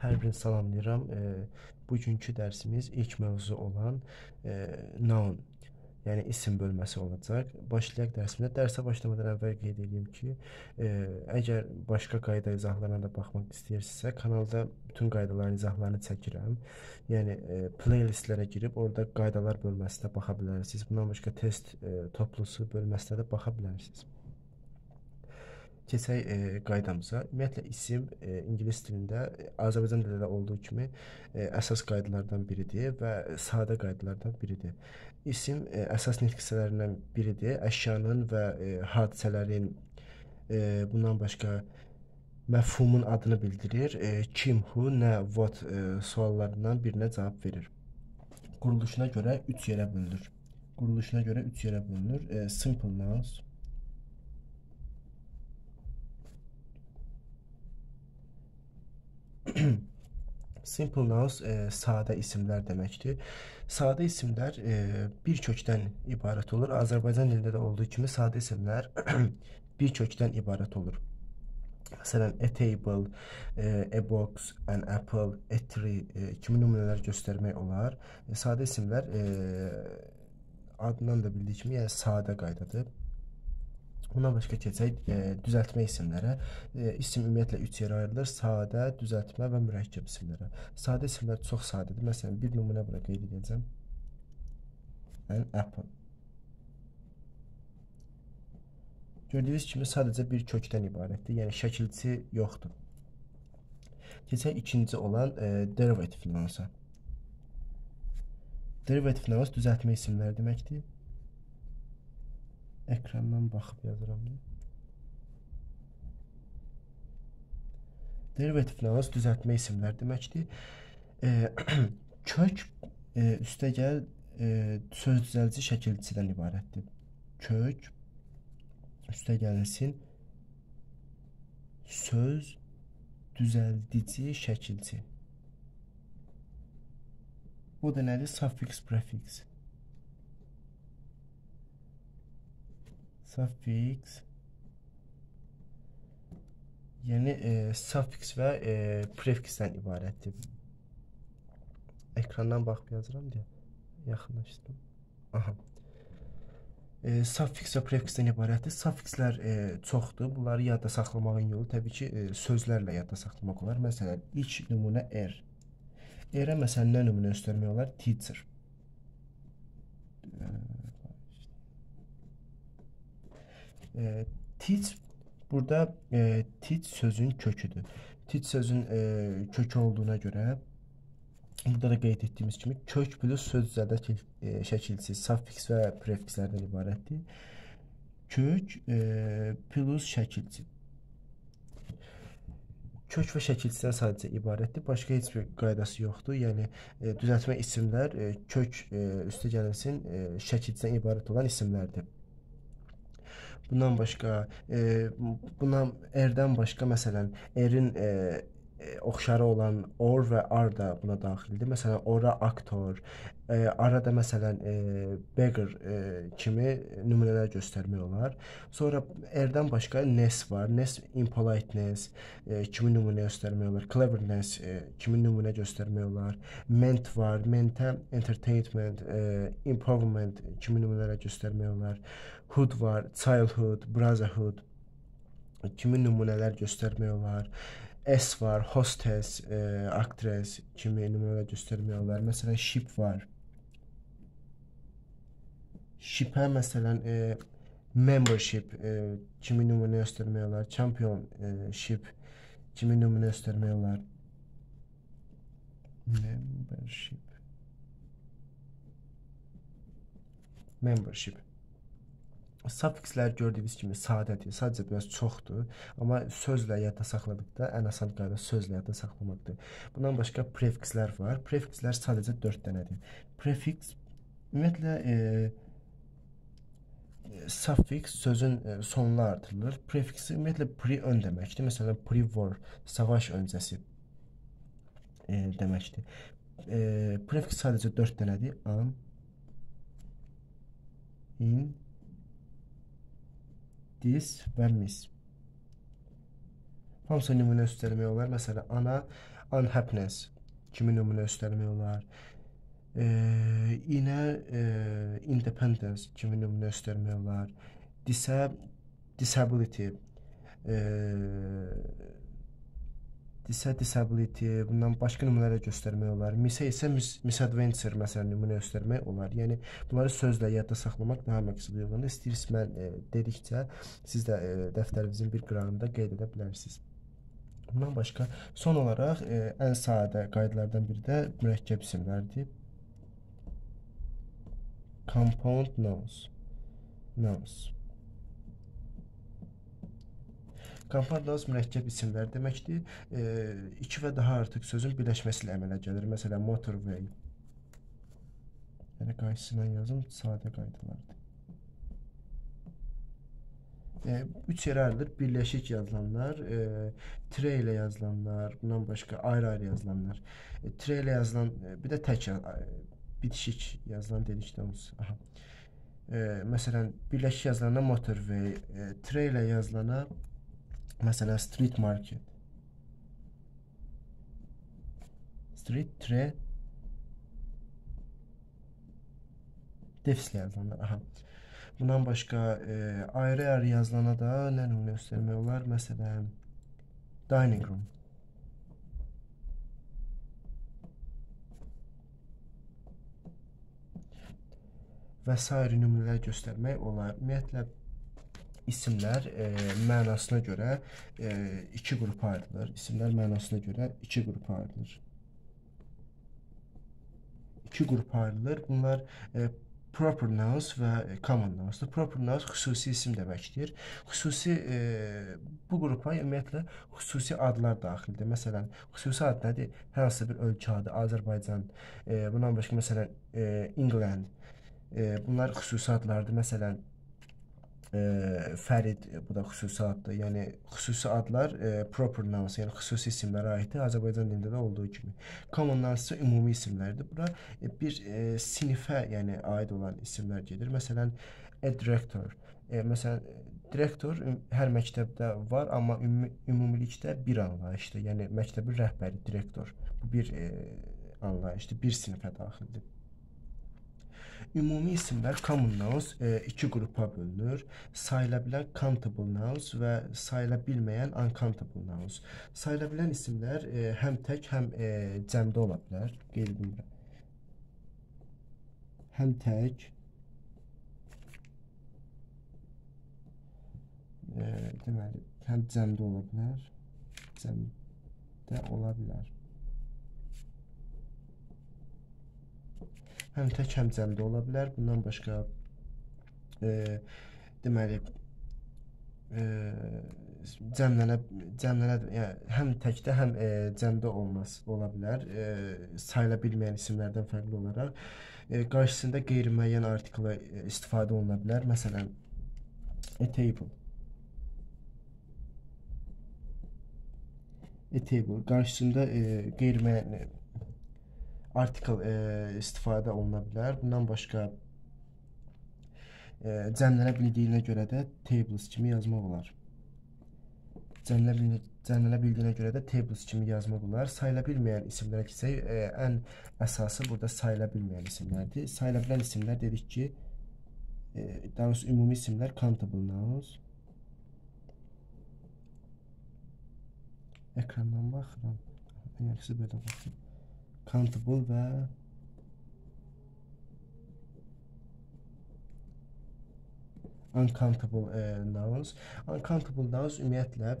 Hər birini salamlayıram. Bugünkü dərsimiz ilk mövzu olan noun, yəni isim bölməsi olacaq. Başlayaq dərsimizə. Dərsə başlamadan əvvəl qeyd edeyim ki, əgər başqa qayda izahlarına da baxmaq istəyirsinizsə, kanalda bütün qaydaların izahlarını çəkirəm. Yəni playlistlərə girib orada qaydalar bölməsinə baxa bilərsiniz. Bundan başqa test toplusu bölməsinə də baxa bilərsiniz. Keçək qaydamıza. Ümumiyyətlə isim ingilis dilində Azərbaycan dilində olduğu kimi əsas qaydalardan biridir və sadə qaydalardan biridir. İsim əsas nitq hissələrindən biridir. Əşyanın və hadisələrin, bundan başqa məfhumun adını bildirir. Kim, who, nə, what suallarından birinə cavab verir. Quruluşuna görə 3 yerə bölünür. Simple nouns, simple nouns sadə isimlər deməkdir. Sadə isimlər bir kökdən ibarət olur. Azərbaycan dilində də olduğu kimi sadə isimlər bir kökdən ibarət olur. Məsələn, a table, a box, an apple, a tree kimi nümunələr göstərmək olar. Sadə isimlər adından da bildiyi kimi, yəni sadə qaydadır. Bundan başqa keçək düzəltmə isimlərə. İsim ümumiyyətlə 3 yerə ayrılır. Sadə, düzəltmə və mürəkkəb isimlərə. Sadə isimlər çox sadədir. Məsələn, bir nümunə bura qeyd edəcəm. An apple. Gördüyünüz kimi sadəcə bir kökdən ibarətdir. Yəni şəkilçisi yoxdur. Keçək ikinci olan derivative nounsa. Derivative nouns düzəltmə isimləri deməkdir. Ekrandan baxıb yazıram. Derivative nouns düzəltmə isimlər deməkdir. Kök üstəgəl söz düzəldici şəkilçisidən ibarətdir. Kök üstəgəlsin söz düzəldici şəkilçi. Bu da nədir? Suffix, prefix. Suffix, yəni suffix və prefixdən ibarətdir. Ekrandan baxıb yazıram deyə yaxınlaşdım. Aha. Suffix və prefixdən ibarətdir. Suffixlər çoxdur. Bunları yadda saxlamağın yolu təbii ki, sözlərlə yadda saxlamaq olar. Məsələn, ilk nümunə er. Erə məsələn nə nümunə göstərmək olar? Teacher. Teach burada teach sözün köküdür. Teach sözün kökü olduğuna görə burada da qeyd etdiyimiz kimi kök plus söz düzəltmə şəkilçisi suffix və prefixlərdən ibarətdir. Kök plus şəkilçi. Kök və şəkilçisidən sadəcə ibarətdir. Başqa heç bir qaydası yoxdur. Yəni düzəltmə isimlər kök üstə gəlinsin şəkilçisidən ibarət olan isimlərdir. Bundan başqa, erdən başqa məsələn, erin oxşarı olan or və ar da buna daxildir. Məsələn, ora aktor, arada məsələn beggar kimi nümunələr göstərmək olar. Sonra erdən başqa ness var. Ness impoliteness kimi nümunə göstərmək olar. Cleverness kimi nümunə göstərmək olar. Ment var. Mentə entertainment, empowerment kimi nümunələr göstərmək olar. Hood var. Childhood, brotherhood kimi nümunələr göstərmək olar. S var, hostess, actress kimi nümunələr göstərmək olar. Məsələn, ship var. Shipə məsələn membership kimi nümunə göstərmək olar. Championship kimi nümunə göstərmək olar. Membership. Suffixlər gördüyünüz kimi sadədir, sadəcə biraz çoxdur, amma sözlə yadda saxladıqda ən asan qayda sözlə yadda saxlamaqdır. Bundan başqa prefixlər var. Prefixlər sadəcə 4 dənədir. Prefix ümumiyyətlə suffix sözün sonuna artırılır. Prefix ümumiyyətlə pre-ön deməkdir. Məsələn, pre-war, savaş öncəsi deməkdir. Prefix sadəcə 4 dənədir. An, in, this və miss. Hamısı nümunə üstəlmək olar. Məsələn, ana unhappiness kimi nümunə üstəlmək olar. Yine independence kimi nümunə üstəlmək olar. Disability disability, bundan başqa nümunələr göstərmək olar. Misə isə misadventure məsələn nümunə göstərmək olar. Yəni bunları sözlə yadda saxlamaq daha məqsəd uyğundur. İstəyirsiniz mən dedikcə siz də dəftərinizin bir qırağında qeyd edə bilərsiniz. Bundan başqa son olaraq ən sadə qaydalardan biri də mürəkkəb isimlərdir. Compound nouns. Compound nouns mürəkkəb isimlər deməkdir. İki və daha artıq sözün birləşməsi ilə əmələ gəlir. Məsələn, motorway. Yəni qarşısına yazım sadə qaydalardır. Üç yerə ayrılır. Birləşik yazılanlar, tire ilə yazılanlar, bundan başqa ayrı-ayrı yazılanlar. Tire ilə yazılan, bir də tək bitişik yazılan dedikdə ons. Məsələn, birləşik yazılana motorway, tire ilə yazılana məsələn street market. Street, tire, defislə yazılanlar. Bundan başqa ayrı-ayrı yazılana da nə nümunə göstərmək olar? Məsələn, dining room. Və sair nümunələr göstərmək olar. Ümumiyyətlə, isimlər mənasına görə iki qrupa ayrılır. İsimlər mənasına görə iki qrupa ayrılır. Bunlar proper nouns və common nounsdur. Proper nouns xüsusi isim deməkdir. Xüsusi bu qrupa ümumiyyətlə xüsusi adlar daxildir. Məsələn, xüsusi ad nədir? Hər hansı bir ölkə adı, Azərbaycan. Bundan başqa məsələn England. Bunlar xüsusi adlardır. Məsələn, Fərid, bu da xüsusi addır. Yəni, xüsusi adlar proper nouns, yəni xüsusi isimlərə aiddir. Azərbaycan dilində də olduğu kimi. Common nouns isə ümumi isimlərdir. Bura bir sinifə yəni, aid olan isimlər gedir. Məsələn, a director. Məsələn, direktor hər məktəbdə var, amma ümumilikdə bir anlayışdır. Yəni, məktəbin rəhbəri, direktor. Bu bir anlayışdır, bir sinifə daxildir. Ümumi isimlər common nouns iki qrupa bölünür. Sayıla bilən countable nouns və sayıla bilməyən uncountable nouns. Sayıla bilən isimlər həm tək, həm cəmdə ola bilər. Qeyd edirəm. Həm tək, deməli, həm cəmdə ola bilər. Cəmdə ola bilər. Həm tək, həm cəmdə ola bilər. Bundan başqa deməli cəmlənə yəni, həm təkdə, həm cəmdə ola bilər. Sayıla bilməyən isimlərdən fərqli olaraq qarşısında qeyri-müəyyən artiklı istifadə oluna bilər. Məsələn, a table. A table qarşısında qeyri-müəyyən artikel istifadə oluna bilər. Bundan başqa cəmlənə bildiyinə görə də tables kimi yazmaq olar. Cəmlənə bildiyinə görə də tables kimi yazmaq olar. Sayıla bilməyən isimlərə keçsək, ən əsası burada sayıla bilməyən isimlərdir. Sayıla bilən isimlər dedik ki, daha doğrusu ümumi isimlər countable nouns. Ekrandan baxıram. Əgərsi belə baxayım. Countable və uncountable nouns. Uncountable nouns ümumiyyətlə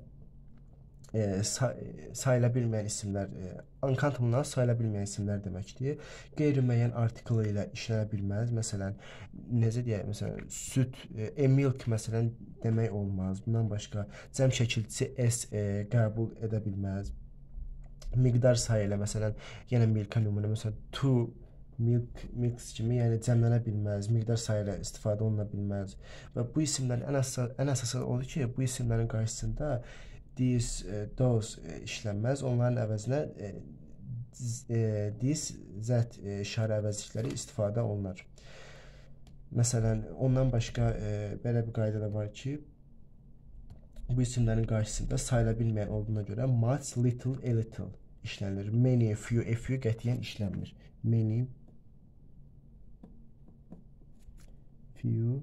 sayıla bilməyən isimlər, uncountable nouns sayıla bilməyən isimlər deməkdir. Qeyri-müəyyən artikl ilə işlənə bilməz. Məsələn, necə deyək, məsələn, süd, milk məsələn demək olmaz. Bundan başqa cəm şəkilçisi s qəbul edə bilməz. Miqdar sayı ilə, məsələn, yenə milkə nümunə, məsələn, two milks kimi, yəni cəmlənə bilməz, miqdar sayı ilə istifadə oluna bilməz. Və bu isimlərin ən əsası odur ki, bu isimlərin qarşısında this, those işlənməz, onların əvəzinə this, that işarə əvəzlikləri istifadə olunar. Məsələn, ondan başqa belə bir qayda da var ki, Bu isimlərin qarşısında sayıla bilməyən olduğuna görə much, little, a little işlənir. Many, few, a few qətiyyən işlənmir. Many, few,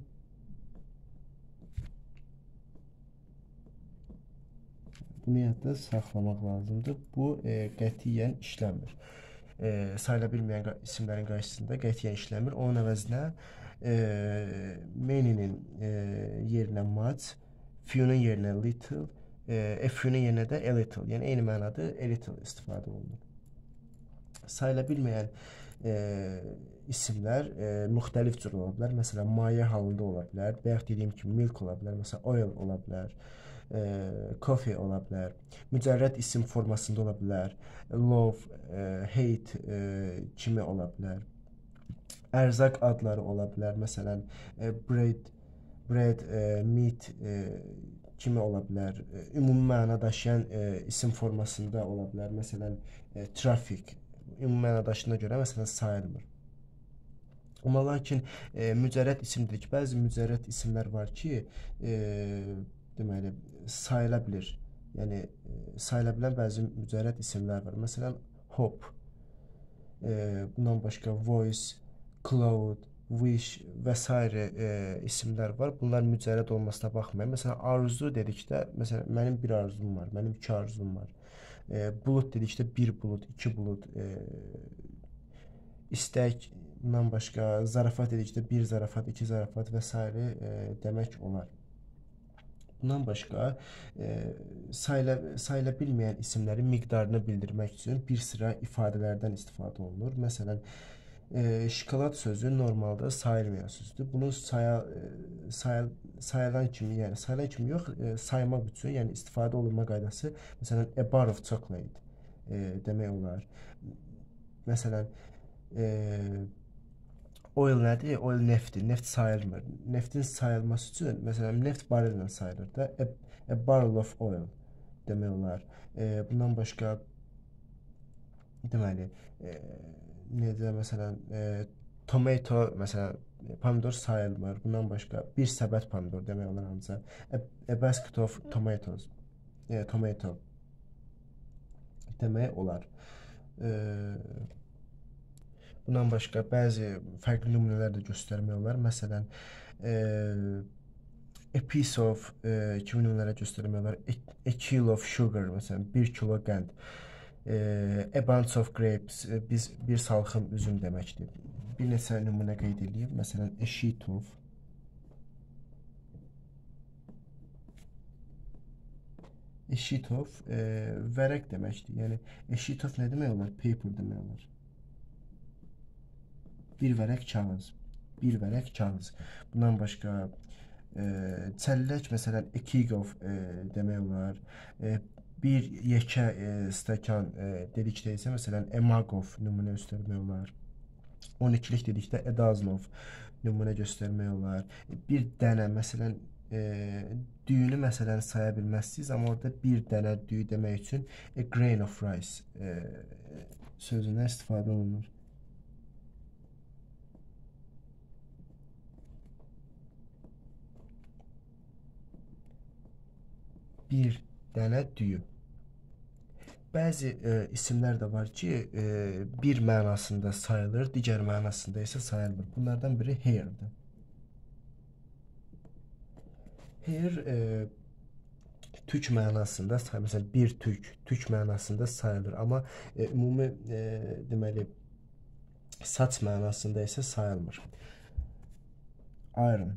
bunu yadda saxlamaq lazımdır. Bu qətiyyən işlənmir. Sayıla bilməyən isimlərin qarşısında qətiyyən işlənmir. Onun əvəzinə many-nin yerinə much, few-nun yerinə little, a few-nun yerinə də a little, yəni eyni mənada a little istifadə olunur. Sayıla bilməyən isimlər müxtəlif cür ola bilər. Məsələn, maye halında ola bilər. Bayaq dediyim kimi milk ola bilər. Məsələn, oil ola bilər. Coffee ola bilər. Mücərrəd isim formasında ola bilər. Love, hate kimi ola bilər. Ərzaq adları ola bilər. Məsələn, bread, meat kimi ola bilər. Ümumi məna daşıyan isim formasında ola bilər. Məsələn, traffic ümumi məna daşına görə məsələn sayılmır. Amma lakin mücərrəd isim dedik. Bəzi mücərrəd isimlər var ki, deməli sayıla bilir. Yəni sayıla bilən bəzi mücərrəd isimlər var. Məsələn, hope, bundan başqa voice, cloud, wish və s. isimlər var. Bunlar mücərrəd olmasına baxmayın. Məsələn, arzu dedikdə, məsələn, mənim bir arzum var, mənim iki arzum var. Bulut dedikdə bir bulut, iki bulut, istək, bundan başqa zarafat dedikdə bir zarafat, iki zarafat və s. Demək olar. Bundan başqa sayıla bilməyən isimlərin miqdarını bildirmək üçün bir sıra ifadələrdən istifadə olunur. Məsələn, şokolad sözü normalda sayılmayan sözdür. Bunu sayılan kimi, yəni sayılan kimi yox, saymaq üçün, yəni istifadə olunma qaydası, məsələn, a bar of chocolate demək olar. Məsələn, oil nədir? Oil neftdir. Neft sayılmır. Neftin sayılması üçün, məsələn, neft barellə sayılır da, a barrel of oil demək olar. Bundan başqa, deməli, necə məsələn, tomato, məsələn, pomidor sayılmır. Bundan başqa bir səbət pomidor demək olar ancaq. A basket of tomatoes, tomato demək olar. Bundan başqa bəzi fərqli nümunələr də göstərmək olar. Məsələn, a piece of kimi nümunələr göstərmək olar. A kilo of sugar, məsələn, 1 kilo qənd. A bunch of grapes, bir salxım üzüm deməkdir. Bir neçə nümunə qeyd edeyim. Məsələn, a sheet of, vərəq deməkdir. Yəni, a sheet of nə demək olar? Paper demək olar. Bir vərəq kağız. Bir vərəq kağız. Bundan başqa çəllək, məsələn, a keg of demək olar. Bir yekə stəkan dedikdə isə, məsələn, a mug of nümunə göstərmək olar. 12-lik dedikdə a dozen of nümunə göstərmək olar. Bir dənə, məsələn, düyünü məsələn saya bilməzsiniz, amma orada bir dənə düyü demək üçün a grain of rice sözündən istifadə olunur. Bir dənə düyü. Bəzi isimlər də var ki, bir mənasında sayılır, digər mənasında isə sayılmır. Bunlardan biri hair'dir. Hair tük mənasında sayılır. Məsələn, bir tük mənasında sayılır. Amma ümumi deməli saç mənasında isə sayılmır. Iron.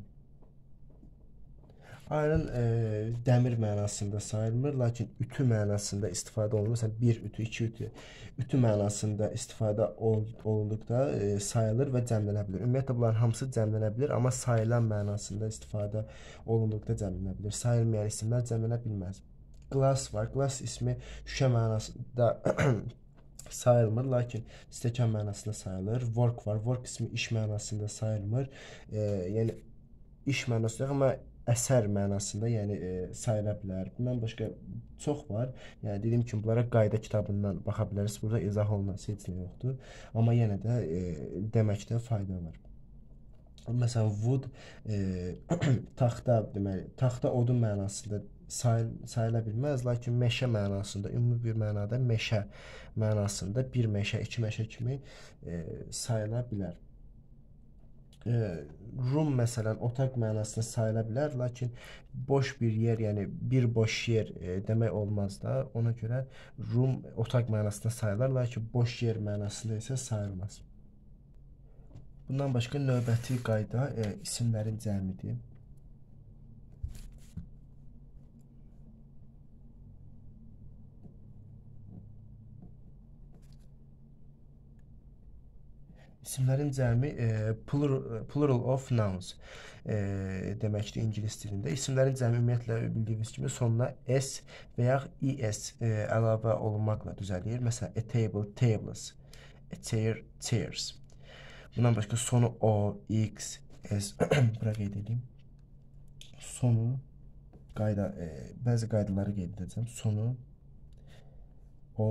Iron dəmir mənasında sayılmır, lakin ütü mənasında istifadə olunur. Məsələn, bir ütü, iki ütü. Ütü mənasında istifadə olunduqda sayılır və cəmlənə bilir. Ümumiyyətlə, bunların hamısı cəmlənə bilir, amma sayılan mənasında istifadə olunduqda cəmlənə bilir. Sayılmayan isimlər cəmlənə bilməz. Glass var. Glass ismi şüşə mənasında sayılmır, lakin stəkan mənasında sayılır. Work var. Work ismi iş mənasında sayılmır. Yəni, iş mənasında yox, amma əsər mənasında, yəni sayıla bilər. Bundan başqa çox var. Yəni dediyim kimi bunlara qayda kitabından baxa bilərsiniz. Burada izah olunan heç nə yoxdur. Amma yenə də deməkdə fayda var. Məsələn, wood taxta, deməli, taxta odun mənasında sayıla bilməz, lakin meşə mənasında, ümumi bir mənada meşə mənasında bir meşə, iki meşə kimi sayıla bilər. Room məsələn otaq mənasında sayıla bilər, lakin boş bir yer, yəni bir boş yer demək olmaz da. Ona görə room otaq mənasında sayılar, lakin boş yer mənasında isə sayılmaz. Bundan başqa növbəti qayda isimlərin cəmidir. İsimlərin cəmi plural of nouns deməkdir ingilis dilində. İsimlərin cəmi ümumiyyətlə bildiyiniz kimi sonuna s və ya es əlavə olunmaqla düzəlir. Məsələn, a table, tables, a chair, chairs. Bundan başqa sonu o, x, s bura qeyd edeyim. Sonu bəzi qaydaları qeyd edəcəm. Sonu o,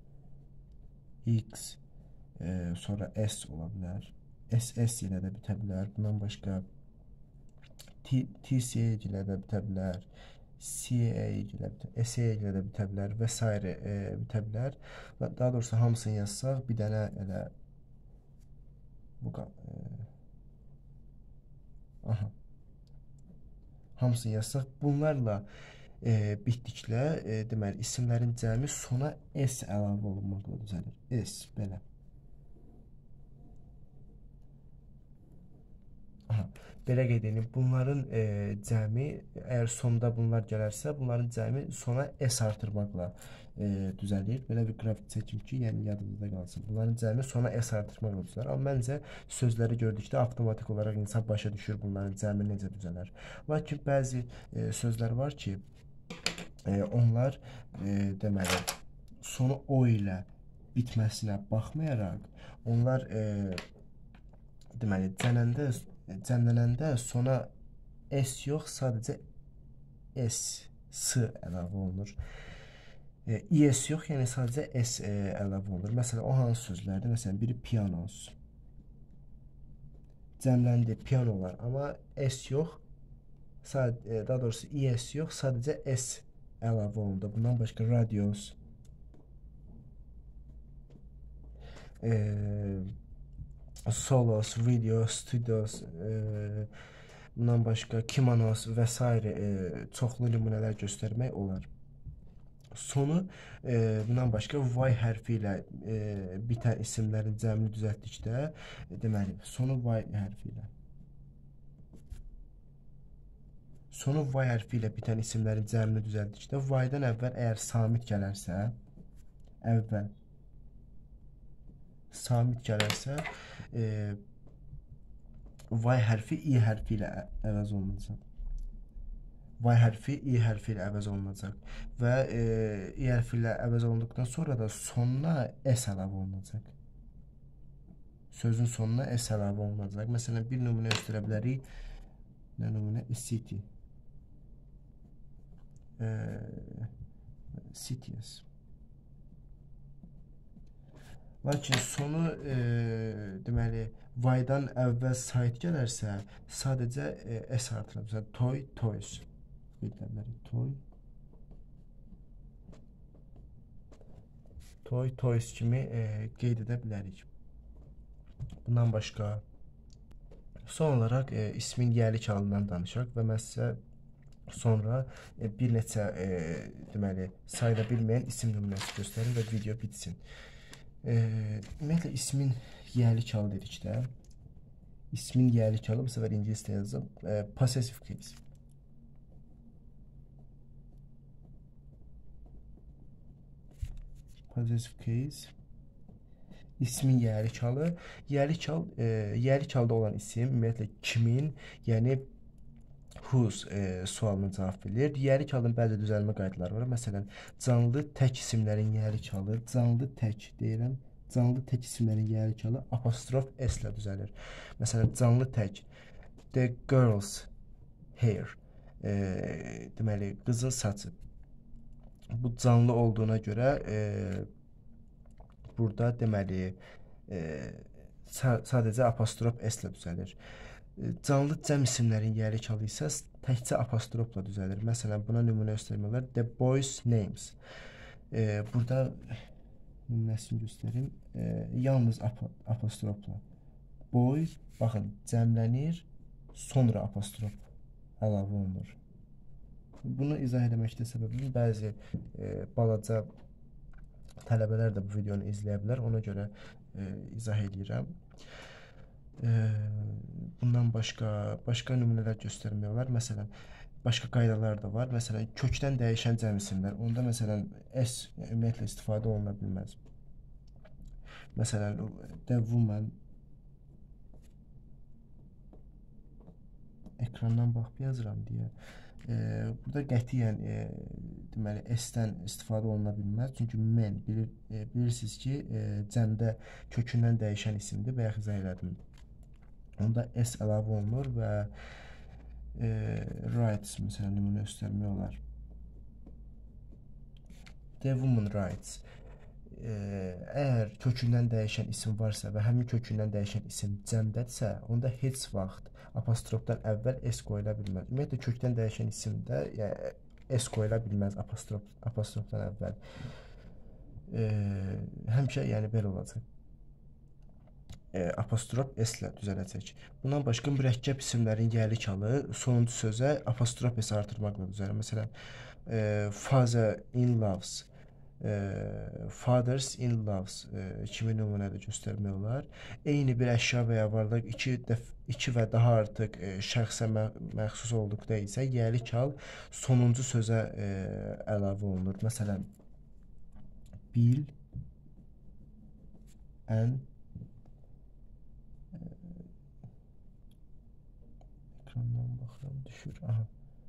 x, sonra S ola bilər. SS ilə də bitə bilər. Bundan başqa TCA ilə də bitə bilər. CA ilə bitə, SA ilə də bitə bilər və s. bitə bilər. Daha doğrusu hamısını yazsaq, bir dənə elə bu hamısını yazsaq, bunlarla bitdiklə deməli isimlərin cəmi sona S əlavə olunmaqla düzəlir. S belə. Belə qeyd edeyim, bunların cəmi, əgər sonda bunlar gələrsə, bunların cəmi sona S artırmaqla düzəlir. Belə bir qrafik çəkim ki, yəni yadınızda qalsın. Bunların cəmi sona S artırmaqla düzəlir. Amma məncə sözləri gördükdə avtomatik olaraq insan başa düşür bunların cəmi necə düzələr. Lakin bəzi sözlər var ki, onlar deməli, sonu O ilə bitməsinə baxmayaraq, onlar deməli, cəmlənəndə sona S yox, sadəcə S əlavə olunur. ES yox, yəni sadəcə S əlavə olunur. Məsələn, o hansı sözlərdir? Məsələn, biri pianos. Cəmləndi pianolar, amma S yox, daha doğrusu ES yox, sadəcə S əlavə olundu. Bundan başqa radios, solos, video, studios, bundan başqa kimonos və s. çoxlu nümunələr göstərmək olar. Sonu bundan başqa Y hərfi ilə bitən isimlərin cəmini düzəltdikdə, deməli, sonu Y hərfi ilə. Sonu Y hərfi ilə bitən isimlərin cəmini düzəltdikdə, Y-dan əvvəl əgər samit gələrsə, Y hərfi I hərfi ilə əvəz olunacaq. Y hərfi I hərfi ilə əvəz olunacaq və I hərfi ilə əvəz olunduqdan sonra da sonuna S əlavə olunacaq. Sözün sonuna S əlavə olunacaq. Məsələn, bir nümunə göstərə bilərik. Nə nümunə? City. Cities. Lakin sonu deməli Y-dan əvvəl sait gələrsə, sadəcə S artırılır. Məsələn, toy, toys. Toy, toys kimi qeyd edə bilərik. Bundan başqa son olaraq ismin yəlik halından danışaq və mən sizə sonra bir neçə deməli sayıla bilməyən isim nümunəsi göstərim və video bitsin. Ümumiyyətlə ismin yəlik halı dedikdə, ismin yəlik halı bu səfər ingiliscə yazdım, possessive case. Possessive case. İsmin yəlik halı. Yəlik halda olan isim ümumiyyətlə kimin, yəni whose sualına cavab verir. Yəlik halın bəzi düzəlmə qaydaları var. Məsələn, canlı tək isimlərin yəlik halı, canlı tək deyirəm, canlı tək isimlərin yəlik halı apostrof S ilə düzəlir. Məsələn, canlı tək the girl's hair, deməli, qızın saçı. Bu canlı olduğuna görə burada deməli sadəcə apostrof S ilə düzəlir. Canlı cəm isimlərin yeri çalı isə təkcə apostrofla düzəlir. Məsələn, buna nümunə göstərmək olar. The boys' names. Burada nümunəsini göstərim. Yalnız apostrofla. Boy, baxın, cəmlənir, sonra apostrof əlavə olunur. Bunu izah etməkdə səbəbim bəzi balaca tələbələr də bu videonu izləyə bilər. Ona görə izah edirəm. Bundan başqa nümunələr göstərmək olar. Məsələn, başqa qaydalar da var. Məsələn, kökdən dəyişən cəm isimlər. Onda məsələn s ümumiyyətlə istifadə oluna bilməz. Məsələn, the woman ekrandan baxıb yazıram deyə. Burada qətiyyən deməli s-dən istifadə oluna bilməz. Çünki men bilirsiniz ki, cəmdə kökündən dəyişən isimdir. Bayaq izah elədim. Onda s əlavə olunur və rights məsələn nümunə göstərmək olar. The woman rights. Əgər kökündən dəyişən isim varsa və həmin kökündən dəyişən isim cəmdədirsə, onda heç vaxt apostrofdan əvvəl s qoyula bilməz. Ümumiyyətlə kökdən dəyişən isimdə s qoyula bilməz apostrofdan əvvəl. Həmişə yəni belə olacaq. Apostrof s ilə düzələcək. Bundan başqa mürəkkəb isimlərin yerli çalı sonuncu sözə apostrof s artırmaqla düzəlir. Məsələn, father in loves, fathers in loves kimi nümunədə göstərmək olar. Eyni bir əşya və ya varlıq iki və daha artıq şəxsə məxsus olduqda isə yerli çal sonuncu sözə əlavə olunur. Məsələn, Bill and ekrandan baxıram, düşür. Aha.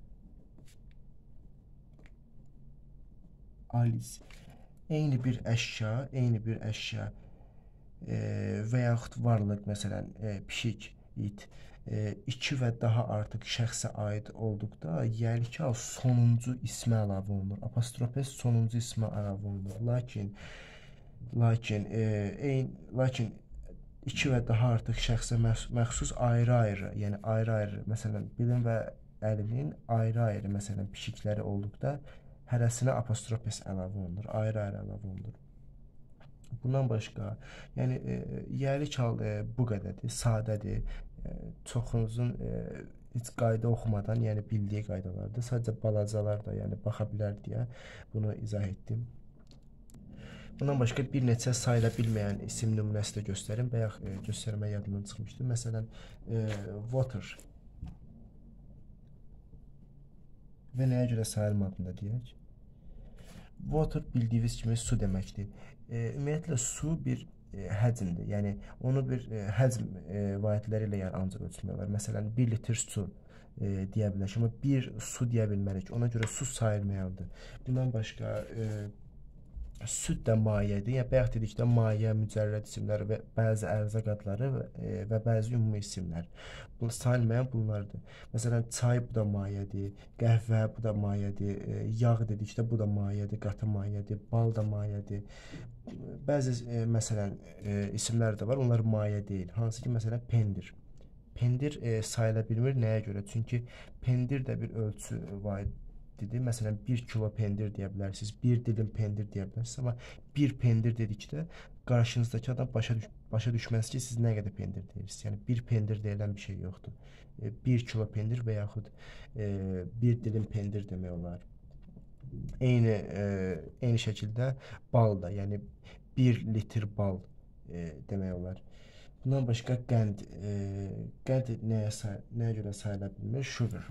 Alice. Eyni bir əşya və yaxud varlıq, məsələn, pişik, it, iki və daha artıq şəxsə aid olduqda yerli çal sonuncu ismə əlavə olunur. Apostrof s sonuncu ismə əlavə olunur. Lakin iki və daha artıq şəxsə məxsus ayrı-ayrı, yəni ayrı-ayrı, məsələn, Billin və Əlinin ayrı-ayrı, məsələn, pişikləri olduqda hərəsinə apostrof s əlavə olunur, ayrı-ayrı əlavə olunur. Bundan başqa, yəni yerli çal bu qədərdir, sadədir, çoxunuzun heç qayda oxumadan, yəni bildiyi qaydalardır. Sadəcə balacalar da, yəni baxa bilər deyə bunu izah etdim. Bundan başqa bir neçə sayıla bilməyən isim nümunəsi də göstərim. Bayaq göstərmək yadımdan çıxmışdı. Məsələn, water və nəyə görə sayılmadığını da deyək. Water bildiyiniz kimi su deməkdir. Ümumiyyətlə su bir həcmdir. Yəni onu bir həcm vahidləri ilə yəni ancaq ölçmək olar. Məsələn, 1 litr su deyə bilərik. Amma bir su deyə bilmərik. Ona görə su sayılmayandır. Bundan başqa süd də mayedir. Yəni bayaq dedikdə maye, mücərrəd isimlər və bəzi ərzaq adları və bəzi ümumi isimlər. Bu sayılmayan bunlardır. Məsələn, çay bu da mayedir, qəhvə bu da mayedir, yağ dedikdə bu da mayedir, qatı mayedir, bal da mayedir. Bəzi məsələn isimlər də var, onlar maye deyil. Hansı ki, məsələn, pendir. Pendir sayıla bilmir. Nəyə görə? Çünki pendir də bir ölçü vahid. Məsələn, 1 kilo pendir deyə bilərsiniz, 1 dilim pendir deyə bilərsiniz, amma 1 pendir dedikdə qarşınızdakı adam başa düşməz ki, siz nə qədər pendir deyirsiniz. Yəni, 1 pendir deyilən bir şey yoxdur. 1 kilo pendir və yaxud 1 dilim pendir demək olar. Eyni şəkildə bal da, yəni 1 litr bal demək olar. Bundan başqa qənd nəyə görə sayıla bilmir? Sugar.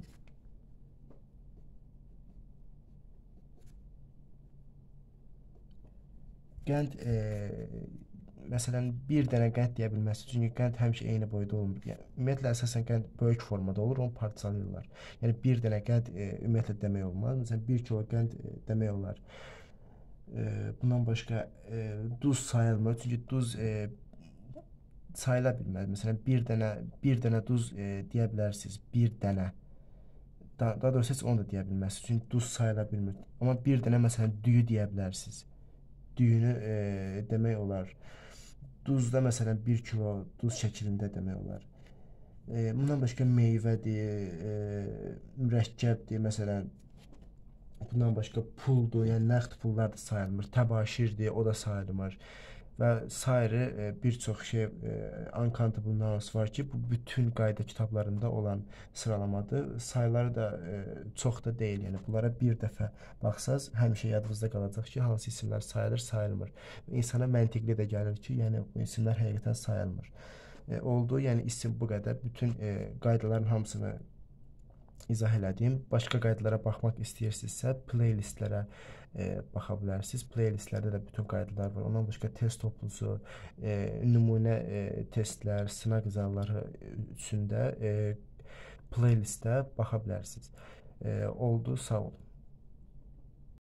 Qənd, məsələn, bir dənə qənd deyə bilməzsiniz, çünki qənd həmişə eyni boyda olmur. Yəni, ümumiyyətlə, əsasən qənd böyük formada olur, onu parçalayırlar. Yəni, bir dənə qənd ümumiyyətlə demək olmaz. Məsələn, 1 kilo qənd demək olar. Bundan başqa duz sayılmır, çünki duz sayıla bilməz. Məsələn, bir dənə duz deyə bilərsiniz, bir dənə. Daha doğrusu heç onu da deyə bilməzsiniz, çünki duz sayıla bilmir. Amma bir dənə, məsələn, düyü deyə bilərsiniz. Düyünü demək olar. Duzda məsələn 1 kilo duz şəklində demək olar. Bundan başqa meyvədir, mürəkkəbdir, məsələn, bundan başqa puldur, yəni nəqd pullar da sayılmır, təbaşirdir, o da sayılmır və sairə bir çox şey uncountable nouns var ki, bu bütün qayda kitablarında olan sıralamadır. Sayıları da çox da deyil, yəni bunlara bir dəfə baxsaz həmişə yadınızda qalacaq ki, hansı isimlər sayılır, sayılmır. İnsana məntiqli də gəlir ki, yəni bu isimlər həqiqətən sayılmır. Oldu, yəni isim bu qədər, bütün qaydaların hamısını izah elədim. Başqa qaydalara baxmaq istəyirsinizsə, playlistlərə baxa bilərsiniz. Playlistlərdə də bütün qaydalar var. Ondan başqa test toplusu, nümunə testlər, sınaq izahları üçün də playlistə baxa bilərsiniz. Oldu, sağ olun.